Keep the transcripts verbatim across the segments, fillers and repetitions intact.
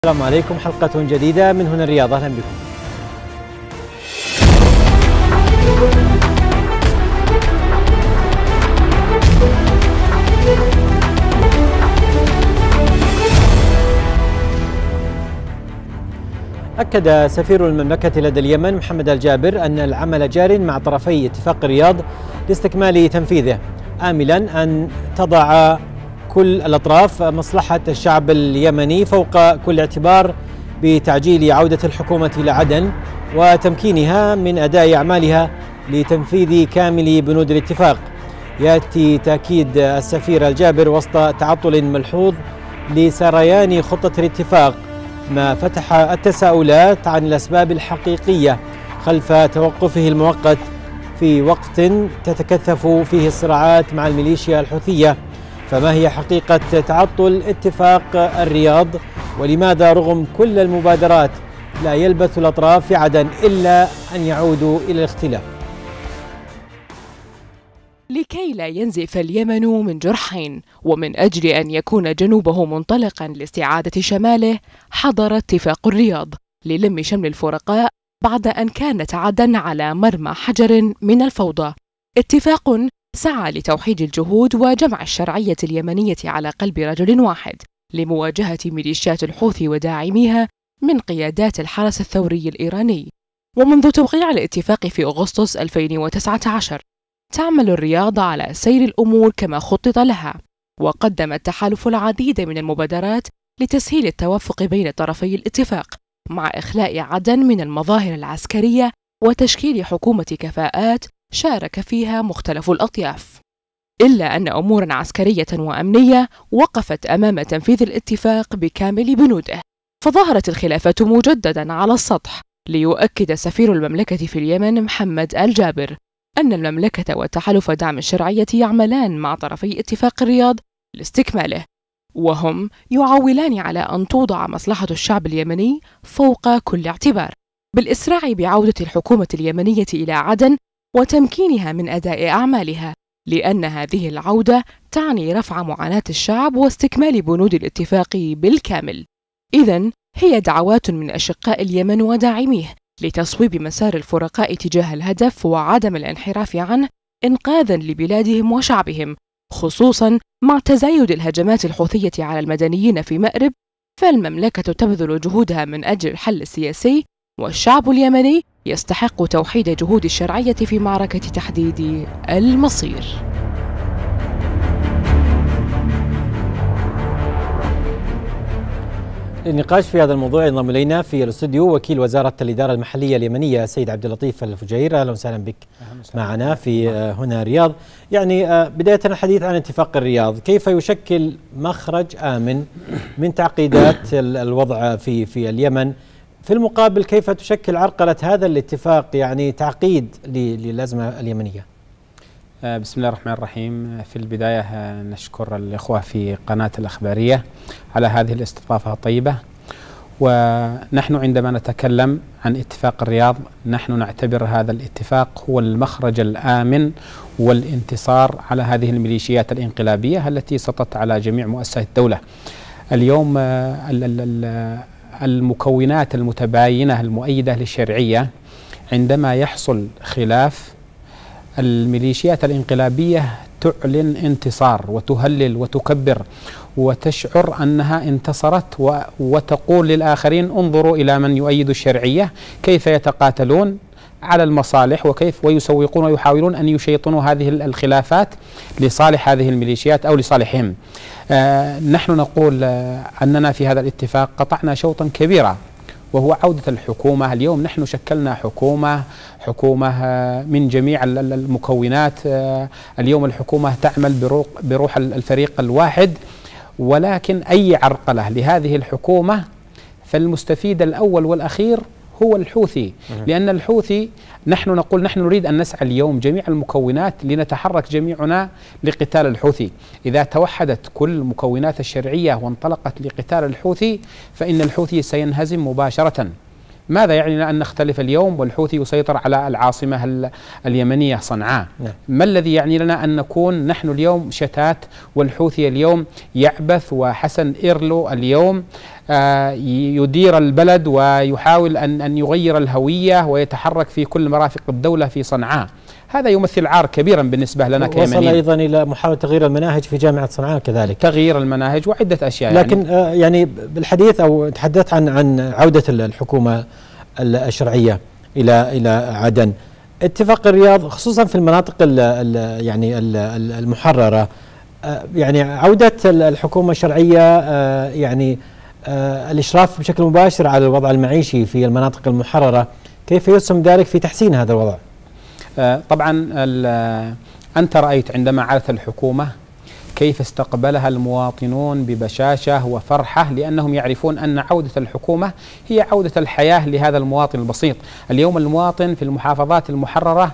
السلام عليكم، حلقة جديدة من هنا الرياض، أهلا بكم. أكد سفير المملكة لدى اليمن محمد الجابر أن العمل جار مع طرفي اتفاق الرياض لاستكمال تنفيذه، آملا أن تضع كل الأطراف مصلحة الشعب اليمني فوق كل اعتبار بتعجيل عودة الحكومة إلى عدن وتمكينها من أداء أعمالها لتنفيذ كامل بنود الاتفاق. يأتي تأكيد السفير الجابر وسط تعطل ملحوظ لسريان خطة الاتفاق، ما فتح التساؤلات عن الأسباب الحقيقية خلف توقفه المؤقت في وقت تتكثف فيه الصراعات مع الميليشيا الحوثية. فما هي حقيقة تعطل اتفاق الرياض؟ ولماذا رغم كل المبادرات لا يلبث الأطراف في عدن إلا أن يعودوا إلى الاختلاف؟ لكي لا ينزف اليمن من جرحين ومن أجل أن يكون جنوبه منطلقا لاستعادة شماله، حضر اتفاق الرياض للم شمل الفرقاء بعد أن كانت عدن على مرمى حجر من الفوضى. اتفاق سعى لتوحيد الجهود وجمع الشرعية اليمنية على قلب رجل واحد لمواجهة ميليشيات الحوثي وداعميها من قيادات الحرس الثوري الإيراني. ومنذ توقيع الاتفاق في أغسطس ألفين وتسعة عشر تعمل الرياض على سير الأمور كما خطط لها، وقدم التحالف العديد من المبادرات لتسهيل التوافق بين طرفي الاتفاق مع إخلاء عدن من المظاهر العسكرية وتشكيل حكومة كفاءات شارك فيها مختلف الأطياف. إلا أن أمورا عسكرية وأمنية وقفت أمام تنفيذ الاتفاق بكامل بنوده، فظهرت الخلافات مجددا على السطح، ليؤكد سفير المملكة في اليمن محمد الجابر أن المملكة وتحالف دعم الشرعية يعملان مع طرفي اتفاق الرياض لاستكماله، وهم يعولان على أن توضع مصلحة الشعب اليمني فوق كل اعتبار، بالإسراع بعودة الحكومة اليمنية إلى عدن وتمكينها من أداء أعمالها، لأن هذه العودة تعني رفع معاناة الشعب واستكمال بنود الاتفاق بالكامل. إذن هي دعوات من أشقاء اليمن وداعميه لتصويب مسار الفرقاء تجاه الهدف وعدم الانحراف عنه، إنقاذا لبلادهم وشعبهم، خصوصا مع تزايد الهجمات الحوثية على المدنيين في مأرب. فالمملكة تبذل جهودها من أجل الحل السياسي، والشعب اليمني يستحق توحيد جهود الشرعية في معركة تحديد المصير. للنقاش في هذا الموضوع ينضم الينا في الاستوديو وكيل وزارة الإدارة المحلية اليمنية السيد عبد اللطيف الفجير. اهلا وسهلا بك معنا في هنا الرياض. يعني بداية الحديث عن اتفاق الرياض، كيف يشكل مخرج آمن من تعقيدات الوضع في في اليمن، في المقابل كيف تشكل عرقلة هذا الاتفاق يعني تعقيد للأزمة اليمنية؟ بسم الله الرحمن الرحيم. في البداية نشكر الإخوة في قناة الأخبارية على هذه الاستضافة الطيبة. ونحن عندما نتكلم عن اتفاق الرياض نحن نعتبر هذا الاتفاق هو المخرج الآمن والانتصار على هذه الميليشيات الانقلابية التي سطت على جميع مؤسسات الدولة. اليوم المكونات المتباينة المؤيدة للشرعية عندما يحصل خلاف، الميليشيات الانقلابية تعلن انتصار وتهلل وتكبر وتشعر أنها انتصرت وتقول للآخرين انظروا إلى من يؤيد الشرعية كيف يتقاتلون على المصالح وكيف ويسوقون ويحاولون أن يشيطنوا هذه الخلافات لصالح هذه الميليشيات أو لصالحهم. آه نحن نقول آه أننا في هذا الاتفاق قطعنا شوطا كبيرا وهو عودة الحكومة. اليوم نحن شكلنا حكومة حكومة من جميع المكونات. اليوم الحكومة تعمل بروح الفريق الواحد، ولكن أي عرقلة لهذه الحكومة فالمستفيد الأول والأخير هو الحوثي، لأن الحوثي نحن نقول نحن نريد أن نسعى اليوم جميع المكونات لنتحرك جميعنا لقتال الحوثي. إذا توحدت كل مكونات الشرعية وانطلقت لقتال الحوثي فإن الحوثي سينهزم مباشرة. ماذا يعني لنا أن نختلف اليوم والحوثي يسيطر على العاصمة اليمنية صنعاء؟ نعم. ما الذي يعني لنا أن نكون نحن اليوم شتات والحوثي اليوم يعبث، وحسن إيرلو اليوم يدير البلد ويحاول أن أن يغير الهوية ويتحرك في كل مرافق الدولة في صنعاء؟ هذا يمثل عار كبيرا بالنسبة لنا كيمنيين. وصل أيضا إلى محاولة تغيير المناهج في جامعة صنعاء كذلك، تغيير المناهج وعدة أشياء. لكن يعني, يعني بالحديث أو تحدثت عن عن عودة الحكومة الشرعية إلى إلى عدن، اتفاق الرياض خصوصا في المناطق ال ال يعني ال المحررة، يعني عودة الحكومة الشرعية يعني الإشراف بشكل مباشر على الوضع المعيشي في المناطق المحررة، كيف يسهم ذلك في تحسين هذا الوضع؟ طبعا أنت رأيت عندما عادت الحكومة كيف استقبلها المواطنون ببشاشة وفرحة، لأنهم يعرفون أن عودة الحكومة هي عودة الحياة لهذا المواطن البسيط. اليوم المواطن في المحافظات المحررة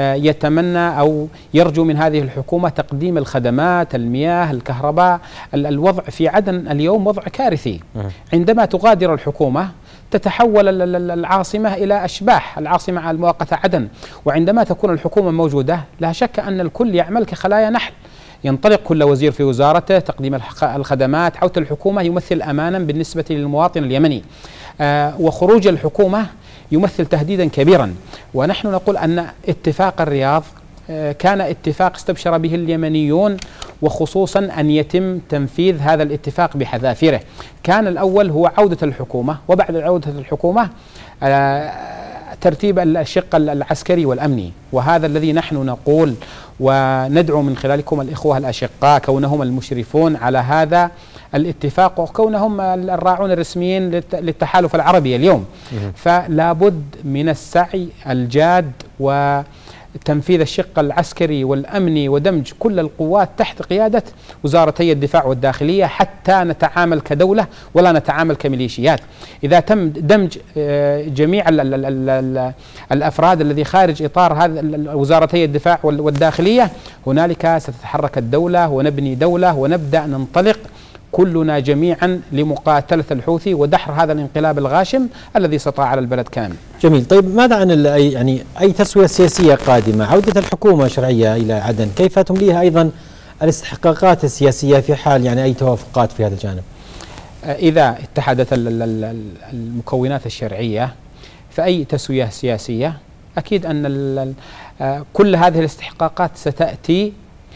يتمنى أو يرجو من هذه الحكومة تقديم الخدمات، المياه، الكهرباء. الوضع في عدن اليوم وضع كارثي. عندما تغادر الحكومة تتحول العاصمة إلى أشباح، العاصمة المؤقتة عدن، وعندما تكون الحكومة موجودة لا شك أن الكل يعمل كخلايا نحل، ينطلق كل وزير في وزارته تقديم الخدمات. عودة الحكومة يمثل أمانا بالنسبة للمواطن اليمني، آه وخروج الحكومة يمثل تهديدا كبيرا. ونحن نقول أن اتفاق الرياض آه كان اتفاق استبشر به اليمنيون، وخصوصا أن يتم تنفيذ هذا الاتفاق بحذافيره. كان الأول هو عودة الحكومة، وبعد عودة الحكومة آه ترتيب الشق العسكري والأمني، وهذا الذي نحن نقول وندعو من خلالكم الإخوة الأشقاء كونهم المشرفون على هذا الاتفاق وكونهم الراعون الرسميين للتحالف العربي اليوم. فلا بد من السعي الجاد وتنفيذ الشق العسكري والأمني ودمج كل القوات تحت قيادة وزارتي الدفاع والداخلية حتى نتعامل كدولة ولا نتعامل كميليشيات. إذا تم دمج جميع ال ال ال ال الأفراد الذي خارج إطار هذا وزارتي الدفاع والداخلية، هنالك ستتحرك الدولة ونبني دولة ونبدأ ننطلق كلنا جميعا لمقاتلة الحوثي ودحر هذا الانقلاب الغاشم الذي سطع على البلد كامل. جميل. طيب ماذا عن يعني أي تسوية سياسية قادمة؟ عودة الحكومة الشرعية إلى عدن كيف تمليها أيضا الاستحقاقات السياسية في حال يعني أي توافقات في هذا الجانب؟ إذا اتحدت المكونات الشرعية فأي تسوية سياسية أكيد أن كل هذه الاستحقاقات ستأتي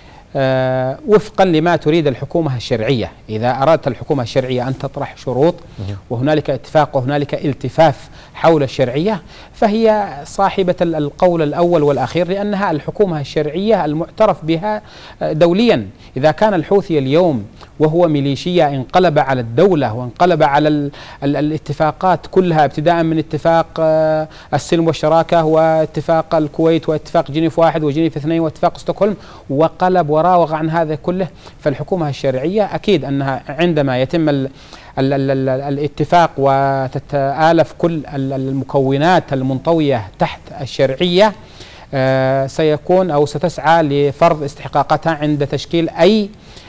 آه وفقا لما تريد الحكومة الشرعية. إذا أرادت الحكومة الشرعية أن تطرح شروط وهنالك اتفاق وهنالك التفاف حول الشرعية، فهي صاحبة القول الأول والأخير، لأنها الحكومة الشرعية المعترف بها دوليا. إذا كان الحوثي اليوم وهو ميليشيا انقلب على الدولة وانقلب على ال ال الاتفاقات كلها، ابتداء من اتفاق آه السلم والشراكة واتفاق الكويت واتفاق جنيف واحد وجنيف اثنين واتفاق ستوكهولم، وقلب وراوغ عن هذا كله، فالحكومة الشرعية أكيد أنها عندما يتم ال ال ال ال الاتفاق وتتآلف كل المكونات المنطوية تحت الشرعية آه سيكون أو ستسعى لفرض استحقاقاتها عند تشكيل أي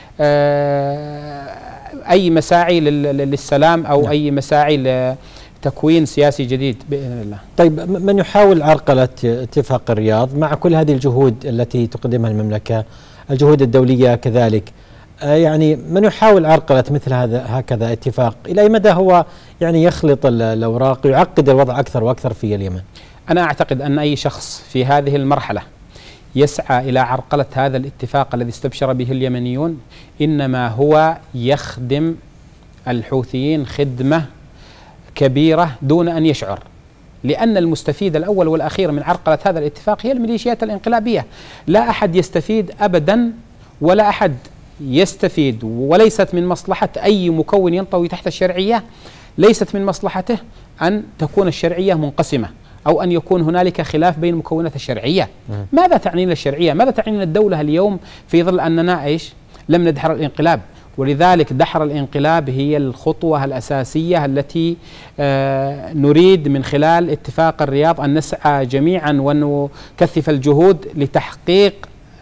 آه أي مساعي للسلام أو أي مساعي لتكوين سياسي جديد بإذن الله. طيب من يحاول عرقلة اتفاق الرياض مع كل هذه الجهود التي تقدمها المملكة، الجهود الدولية كذلك، يعني من يحاول عرقلة مثل هذا هكذا اتفاق، إلى أي مدى هو يعني يخلط الأوراق ويعقد الوضع أكثر وأكثر في اليمن؟ أنا أعتقد أن أي شخص في هذه المرحلة يسعى إلى عرقلة هذا الاتفاق الذي استبشر به اليمنيون إنما هو يخدم الحوثيين خدمة كبيرة دون أن يشعر، لأن المستفيد الأول والأخير من عرقلة هذا الاتفاق هي الميليشيات الانقلابية. لا أحد يستفيد أبدا ولا أحد يستفيد، وليست من مصلحة أي مكون ينطوي تحت الشرعية، ليست من مصلحته أن تكون الشرعية منقسمة أو أن يكون هنالك خلاف بين مكونات الشرعية. ماذا تعنينا الشرعية؟ ماذا تعنينا الدولة اليوم في ظل أننا إيش؟ لم ندحر الانقلاب، ولذلك دحر الانقلاب هي الخطوة الأساسية التي آه نريد من خلال اتفاق الرياض أن نسعى جميعا ونكثف الجهود لتحقيق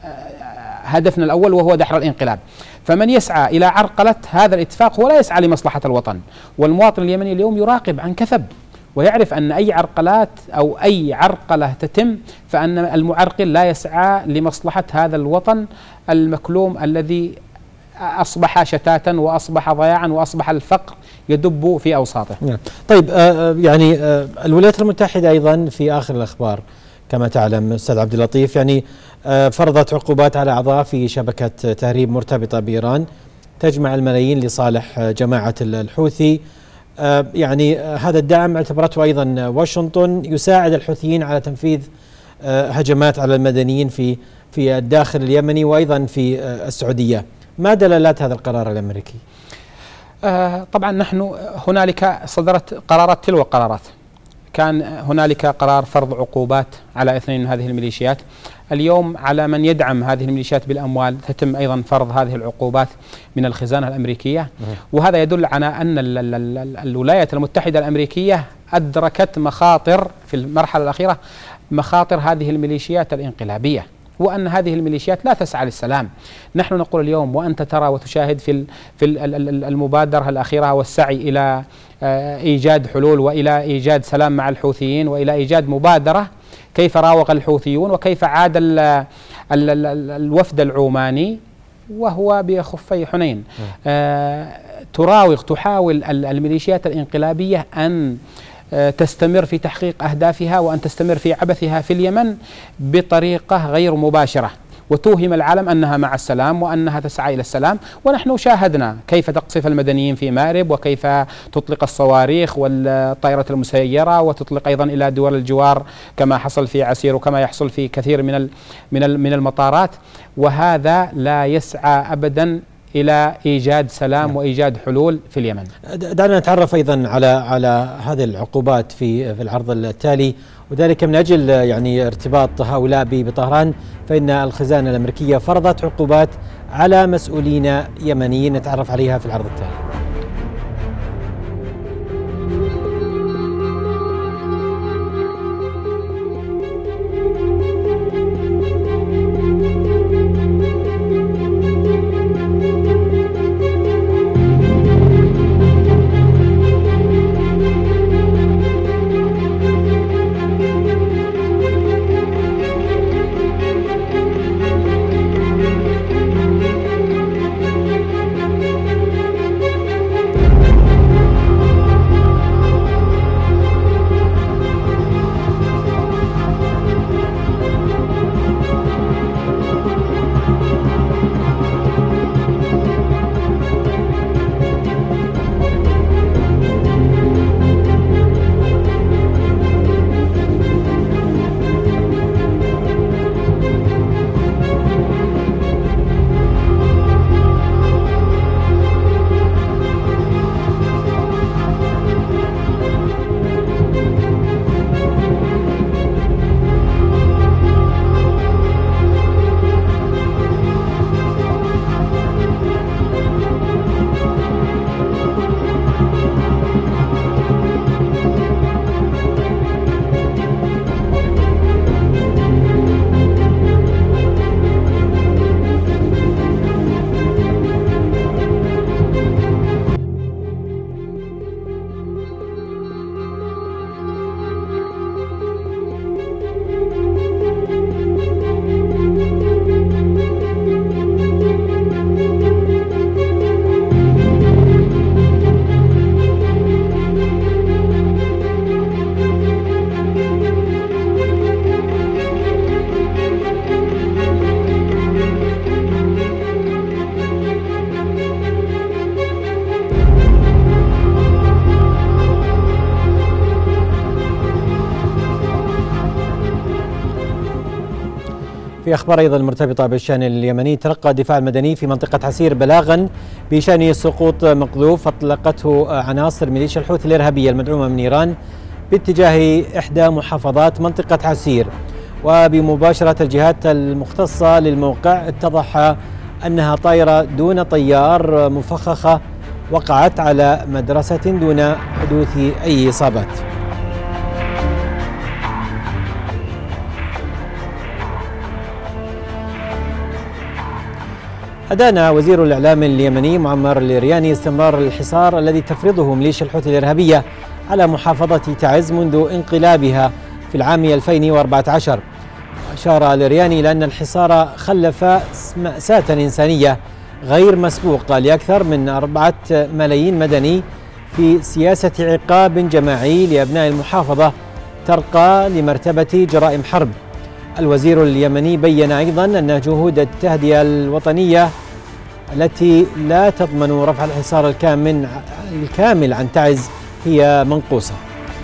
هدفنا الأول وهو دحر الانقلاب. فمن يسعى إلى عرقلة هذا الاتفاق هو لا يسعى لمصلحة الوطن، والمواطن اليمني اليوم يراقب عن كثب ويعرف أن أي عرقلات أو أي عرقلة تتم فأن المعرقل لا يسعى لمصلحة هذا الوطن المكلوم الذي أصبح شتاتا وأصبح ضياعا وأصبح الفقر يدب في أوساطه. طيب آه يعني آه الولايات المتحدة أيضا في آخر الأخبار كما تعلم أستاذ عبد اللطيف يعني آه فرضت عقوبات على أعضاء في شبكة تهريب مرتبطة بإيران تجمع الملايين لصالح جماعة الحوثي. آه يعني آه هذا الدعم اعتبرته أيضا واشنطن يساعد الحوثيين على تنفيذ آه هجمات على المدنيين في في الداخل اليمني وأيضا في آه السعودية. ما دلالات هذا القرار الأمريكي؟ آه طبعا نحن هنالك صدرت قرارات تلو قرارات. كان هنالك قرار فرض عقوبات على اثنين من هذه الميليشيات. اليوم على من يدعم هذه الميليشيات بالأموال تتم أيضا فرض هذه العقوبات من الخزانة الأمريكية. وهذا يدل على أن الولايات المتحدة الأمريكية أدركت مخاطر في المرحلة الأخيرة مخاطر هذه الميليشيات الانقلابية، وأن هذه الميليشيات لا تسعى للسلام. نحن نقول اليوم وأنت ترى وتشاهد في في المبادرة الأخيرة والسعي إلى إيجاد حلول وإلى إيجاد سلام مع الحوثيين وإلى إيجاد مبادرة، كيف راوغ الحوثيون وكيف عاد ال ال ال الوفد العماني وهو بخفي حنين. آه تراوغ تحاول الميليشيات الانقلابية أن تستمر في تحقيق أهدافها وأن تستمر في عبثها في اليمن بطريقة غير مباشرة، وتوهم العالم أنها مع السلام وأنها تسعى إلى السلام. ونحن شاهدنا كيف تقصف المدنيين في مارب وكيف تطلق الصواريخ والطائرة المسيرة وتطلق أيضا إلى دول الجوار كما حصل في عسير وكما يحصل في كثير من من من المطارات. وهذا لا يسعى أبدا إلى إيجاد سلام نعم. وإيجاد حلول في اليمن. دعنا نتعرف أيضا على على هذه العقوبات في في العرض التالي، وذلك من أجل يعني ارتباط هؤلاء بطهران. فإن الخزانة الأمريكية فرضت عقوبات على مسؤولين يمنيين نتعرف عليها في العرض التالي. في أخبار أيضا مرتبطة بالشأن اليمني، تلقى الدفاع المدني في منطقة عسير بلاغا بشأن سقوط مقذوف أطلقته عناصر ميليشيا الحوثي الإرهابية المدعومة من إيران باتجاه إحدى محافظات منطقة عسير. وبمباشرة الجهات المختصة للموقع اتضح أنها طائرة دون طيار مفخخة وقعت على مدرسة دون حدوث أي إصابات. أدان وزير الإعلام اليمني معمر الرياني استمرار الحصار الذي تفرضه ميليشيا الحوثي الإرهابية على محافظة تعز منذ انقلابها في العام ألفين وأربعة عشر. أشار الرياني إلى أن الحصار خلف مأساة إنسانية غير مسبوقة لأكثر من أربعة ملايين مدني في سياسة عقاب جماعي لأبناء المحافظة ترقى لمرتبة جرائم حرب. الوزير اليمني بيّن أيضا أن جهود التهدئة الوطنية التي لا تضمن رفع الحصار الكامل الكامل عن تعز هي منقوصة.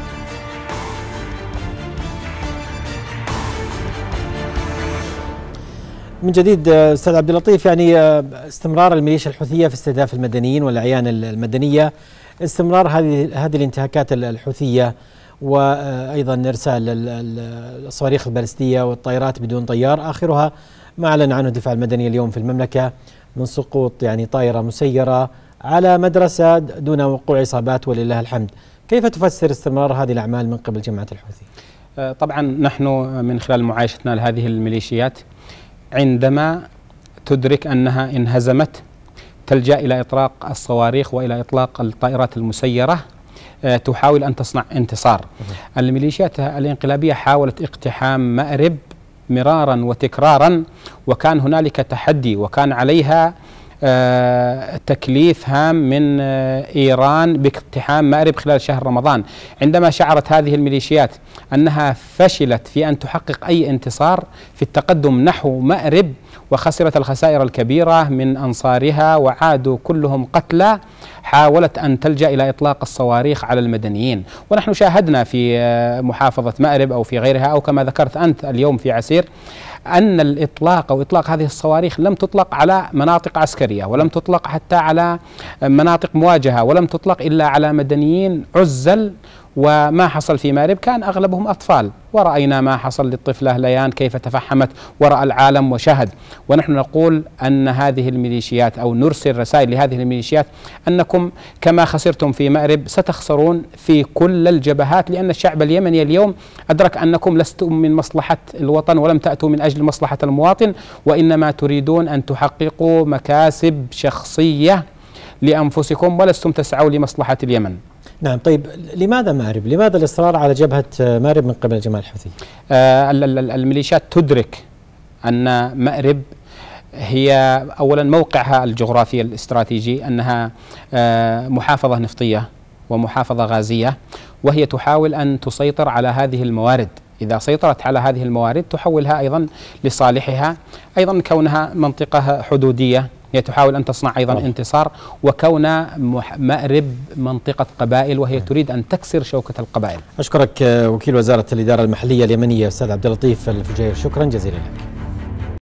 من جديد أستاذ عبد اللطيف، يعني استمرار الميليشيا الحوثية في استهداف المدنيين والأعيان المدنية، استمرار هذه هذه الانتهاكات الحوثية، وأيضا إرسال الصواريخ البالستية والطائرات بدون طيار، آخرها ما أعلن عنه الدفاع المدني اليوم في المملكة من سقوط يعني طائرة مسيرة على مدرسة دون وقوع إصابات ولله الحمد. كيف تفسر استمرار هذه الأعمال من قبل جماعة الحوثي؟ طبعا نحن من خلال معايشتنا لهذه الميليشيات عندما تدرك أنها انهزمت تلجأ إلى إطلاق الصواريخ وإلى إطلاق الطائرات المسيرة، تحاول أن تصنع انتصار. الميليشيات الانقلابية حاولت اقتحام مأرب مرارا وتكرارا، وكان هنالك تحدي وكان عليها آه تكليف هام من آه إيران باقتحام مأرب خلال شهر رمضان. عندما شعرت هذه الميليشيات أنها فشلت في أن تحقق أي انتصار في التقدم نحو مأرب وخسرت الخسائر الكبيرة من أنصارها وعادوا كلهم قتلى، حاولت أن تلجأ إلى إطلاق الصواريخ على المدنيين. ونحن شاهدنا في آه محافظة مأرب أو في غيرها أو كما ذكرت أنت اليوم في عسير أن الإطلاق أو إطلاق هذه الصواريخ لم تطلق على مناطق عسكرية، ولم تطلق حتى على مناطق مواجهة، ولم تطلق إلا على مدنيين عزل. وما حصل في مأرب كان أغلبهم أطفال، ورأينا ما حصل للطفلة ليان كيف تفحمت ورأى العالم وشاهد. ونحن نقول أن هذه الميليشيات أو نرسل رسائل لهذه الميليشيات أنكم كما خسرتم في مأرب ستخسرون في كل الجبهات، لأن الشعب اليمني اليوم أدرك أنكم لستم من مصلحة الوطن ولم تأتوا من أجل مصلحة المواطن، وإنما تريدون أن تحققوا مكاسب شخصية لأنفسكم ولستم تسعوا لمصلحة اليمن. نعم، طيب لماذا مأرب؟ لماذا الإصرار على جبهة مأرب من قبل الجماعة الحوثي؟ آه الميليشيات تدرك أن مأرب هي أولا موقعها الجغرافي الاستراتيجي، أنها آه محافظة نفطية ومحافظة غازية، وهي تحاول أن تسيطر على هذه الموارد. إذا سيطرت على هذه الموارد تحولها أيضا لصالحها، أيضا كونها منطقة حدودية هي تحاول أن تصنع أيضا أوه. انتصار، وكون مأرب منطقة قبائل وهي تريد أن تكسر شوكة القبائل. أشكرك وكيل وزارة الإدارة المحلية اليمنية أستاذ عبد اللطيف الفجير، شكرا جزيلا لك.